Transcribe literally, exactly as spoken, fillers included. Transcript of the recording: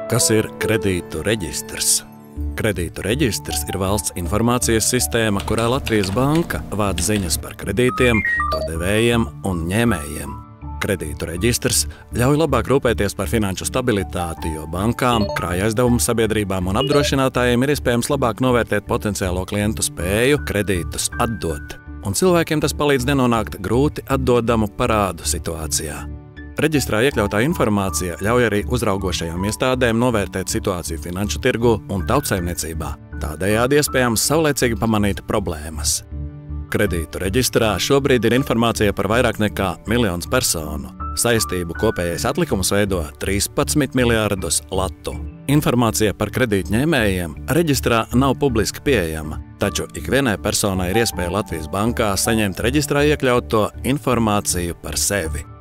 Kas ir kredītu reģistrs? Kredītu reģistrs ir valsts informācijas sistēma, kurā Latvijas Banka vāc ziņas par kredītiem, to devējiem un ņēmējiem. Kredītu reģistrs ļauj labāk rūpēties par finanšu stabilitāti, jo bankām, krājaizdevuma sabiedrībām un apdrošinātājiem ir iespējams labāk novērtēt potenciālo klientu spēju kredītus atdot. Un cilvēkiem tas palīdz nenonākt grūti atdodamu parādu situācijā. Reģistrā iekļautā informācija ļauj arī uzraugošajām iestādēm novērtēt situāciju finanšu tirgu un tautsaimniecībā. Tādējādi iespējams saulēcīgi pamanīt problēmas. Kredītu reģistrā šobrīd ir informācija par vairāk nekā miljons personu. Saistību kopējais atlikums veido trīspadsmit miljārdus latu. Informācija par kredītņēmējiem reģistrā nav publiski pieejama, taču ikvienai personai ir iespēja Latvijas Bankā saņemt reģistrā iekļauto informāciju par sevi.